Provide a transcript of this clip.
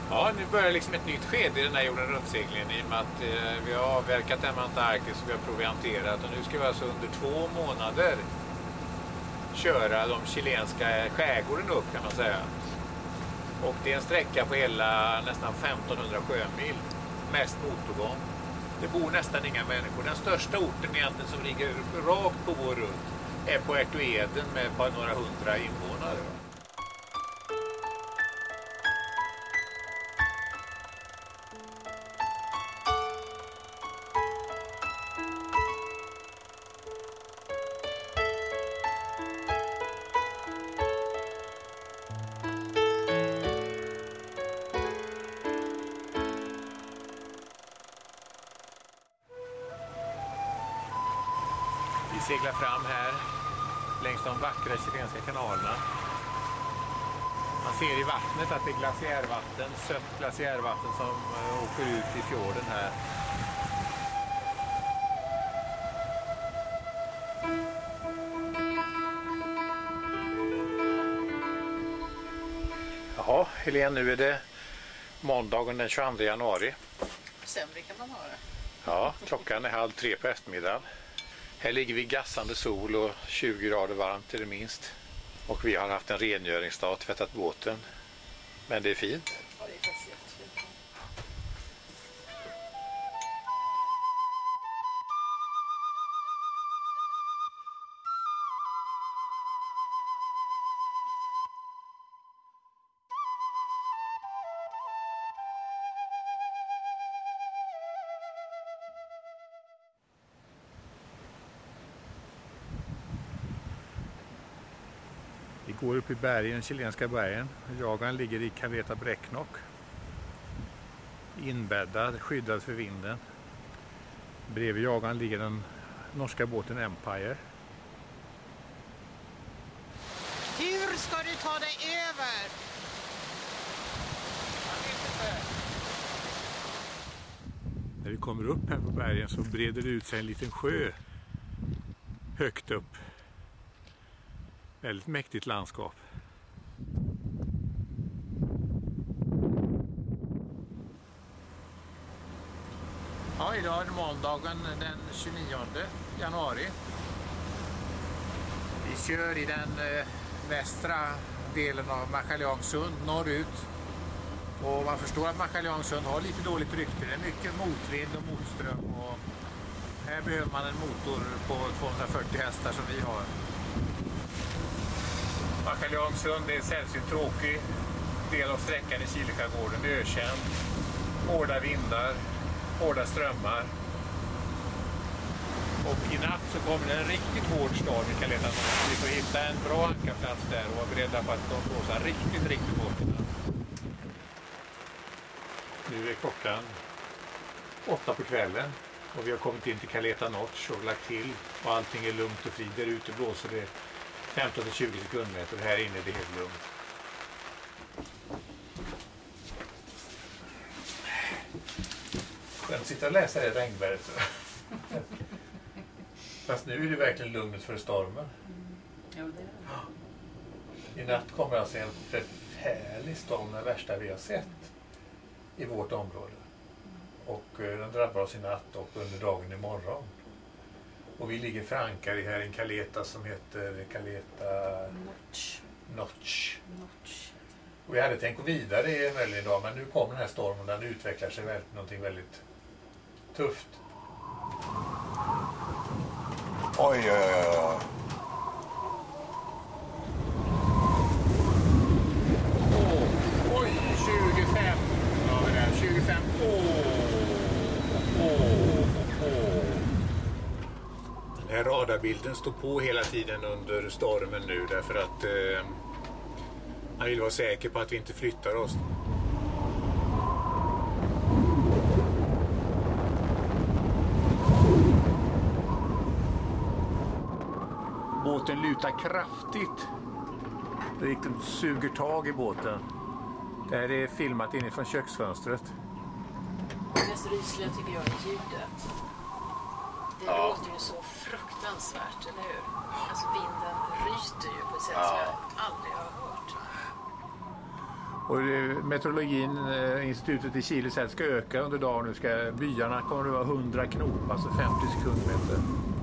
Ja, nu börjar liksom ett nytt skede i den här jorden runt-seglingen i och med att vi har avverkat den med Antarktis och vi har provianterat och nu ska vi alltså under 2 månader köra de chilenska skärgården upp kan man säga. Och det är en sträcka på hela nästan 1500 sjömil, mest motorgång. Det bor nästan inga människor. Den största orten egentligen som ligger rakt på vår rutt är Puerto Eden med bara några 100 invånare. Vi seglar fram här längs de vackra chilenska kanalerna. Man ser i vattnet att det är glaciärvatten, sött glaciärvatten som åker ut i fjorden här. Jaha, Helene, nu är det måndagen den 22 januari. Sämre kan man ha det. Ja, klockan är 2:30 på eftermiddagen. Här ligger vi i gassande sol och 20 grader varmt är det minst. Och vi har haft en rengöringsdag, tvättat båten. Men det är fint. Ja, det är faktiskt jättefint. Vi går upp i bergen, den chilenska bergen. Jagan ligger i Caleta Bräcknock. Inbäddad, skyddad för vinden. Bredvid jagan ligger den norska båten Empire. Hur ska du ta dig över? Jag vet inte. När vi kommer upp här på bergen så breder det ut sig en liten sjö högt upp. Väldigt mäktigt landskap. Ja, idag är måndagen den 29 januari. Vi kör i den västra delen av Machaliangsund norrut. Och man förstår att Machaliangsund har lite dåligt rykte. Det är mycket motvind och motström. Och här behöver man en motor på 240 hästar som vi har. Machaliangsund är en sällsynt tråkig del av sträckan i Chileskärgården. Det är ökänd. Hårda vindar, hårda strömmar. Och i natt så kommer det en riktigt hård storm i Caleta Norte. Vi får hitta en bra ankarplats där och vara beredda på att de blåser riktigt hårt i natt. Nu är klockan 8 på kvällen och vi har kommit in till Caleta Norte och lagt till och allting är lugnt och frid. Där ute blåser det 15-20 sekundmeter och här inne är det helt lugnt. Skönt att sitta och läsa det regnberget. Fast nu är det verkligen lugnet för stormen. Jo, det är det. I natt kommer alltså en förfärlig storm, den värsta vi har sett i vårt område. Och den drabbar oss i natt och under dagen imorgon. Och vi ligger förankrade här i en Caleta som heter Caleta Notch. Och vi hade tänkt gå vidare i en väldigt dag, men nu kommer den här stormen och den utvecklar sig väldigt, någonting väldigt tufft. Oj, oj, oj. Oj, 25. Ja, det där, 25. Den här radarbilden står på hela tiden under stormen nu därför att man vill vara säker på att vi inte flyttar oss. Båten lutar kraftigt. Det riktigt suger tag i båten. Det här är filmat inifrån köksfönstret. Det mest rysliga tycker jag är ljudet. Det låter ju så fruktansvärt, eller hur? Alltså vinden ryter ju på ett sätt som jag aldrig har hört. Och meteorologin, institutet i Chile säger att ska öka under dagen. Nu ska byarna kommer det vara 100 knop, alltså 50 sekundmeter.